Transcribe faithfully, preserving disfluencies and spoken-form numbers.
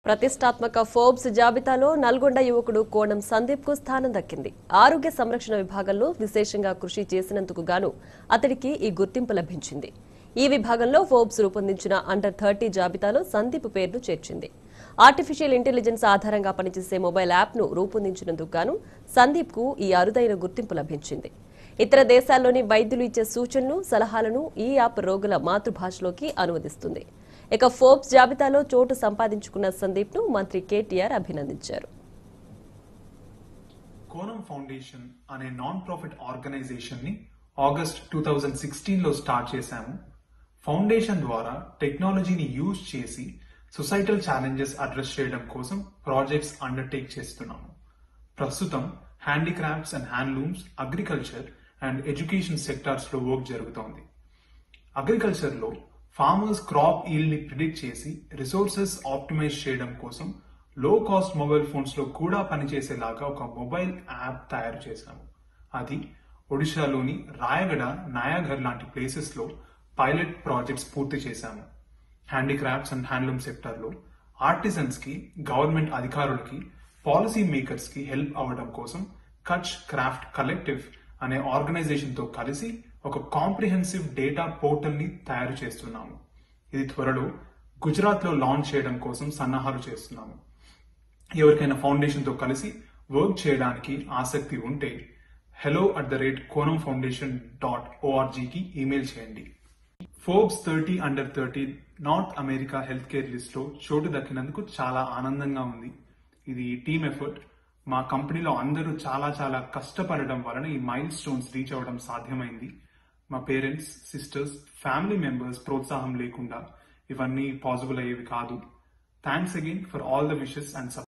ప్రతిష్టాత్మక ఫోర్బ్స్ జాబితాలో నల్గొండ యువకుడు కోణం సందీప్ కు స్థానం దక్కింది. ఆరోగ్య సంరక్షణ విభాగంలో విశేషంగా కృషి చేసినందుకు గాను అతడికి ఈ గుర్తింపు లభించింది. ఈ విభాగంలో ఫోర్బ్స్ రూపొందించిన అండర్ థర్టీ జాబితాలో సందీప్ పేరును చేర్చింది. ఆర్టిఫిషియల్ ఇంటెలిజెన్స్ ఆధారంగా పనిచేసే మొబైల్ యాప్ ను రూపొందించినందుకు గాను సందీప్ కు ఈ అరుదైన గుర్తింపు లభించింది. ఇతర దేశాల్లోని వైద్యులు ఇచ్చే సూచనలు, సలహాలను ఈ యాప్ రోగుల మాతృభాషలోకి అనువదిస్తుంది. ఇక ఫోర్బ్స్ జాబితాలో చోటు సంపాదించుకున్న సందీప్ ను మంత్రి కేటీఆర్ అభినందించారు. కోనం ఫౌండేషన్ అనే నాన్ ప్రాఫిట్ ఆర్గనైజేషన్ ని ఆగస్ట్ టూ థౌజండ్ సిక్స్టీన్ లో స్టార్ట్ చేశాము. ఫౌండేషన్ ద్వారా టెక్నాలజీని యూజ్ చేసి సొసైటల్ ఛాలెంజెస్ అడ్రస్ చేయడం కోసం ప్రాజెక్ట్స్ అండర్టేక్ చేస్తున్నాము. ప్రస్తుతం handicrafts and handlooms, agriculture and education sectors లో వర్క్ జరుగుతోంది. అగ్రికల్చర్ లో ఫార్మర్స్ క్రాప్ ఈల్డ్ ని ప్రిడిక్ట్ చేసి రిసోర్సెస్ ఆప్టిమైజ్ చేయడం కోసం లో కాస్ట్ మొబైల్ ఫోన్స్ లో కూడా పనిచేసేలాగా ఒక మొబైల్ యాప్ తయారు చేశాము. అది ఒడిశాలోని రాయగడ, నాయాఘర్ లాంటి ప్లేసెస్ లో పైలట్ ప్రాజెక్ట్స్ పూర్తి చేశాము. హ్యాండీక్రాఫ్ట్స్ అండ్ హ్యాండ్లూమ్ సెక్టర్ లో ఆర్టిజన్స్ కి, గవర్నమెంట్ అధికారులకి, పాలసీ మేకర్స్ కి హెల్ప్ అవ్వడం కోసం కచ్ క్రాఫ్ట్ కలెక్టివ్ అనే ఆర్గనైజేషన్ తో కలిసి ఒక కాంప్రిహెన్సివ్ డేటా పోర్టల్ ని తయారు చేస్తున్నాము. ఇది త్వరలో గుజరాత్ లో లాంచ్ చేయడం కోసం సన్నాహాలు చేస్తున్నాము. ఎవరికైనా ఫౌండేషన్ తో కలిసి వర్క్ చేయడానికి ఆసక్తి ఉంటే hello at the rate Konam foundation dot ఓఆర్జీకి ఈమెయిల్ చేయండి. Forbes thirty under thirty North America health care list లో చోటు దక్కినందుకు చాలా ఆనందంగా ఉంది. ఇది టీమ్ ఎఫర్ట్. మా కంపెనీలో అందరూ చాలా చాలా కష్టపడడం వలన ఈ మైల్ స్టోన్స్ రీచ్ అవ్వడం సాధ్యమైంది. మా పేరెంట్స్, సిస్టర్స్, ఫ్యామిలీ మెంబర్స్ ప్రోత్సాహం లేకుండా ఇవన్నీ పాసిబుల్ అయ్యేవి కాదు. Thanks again for all the wishes and support.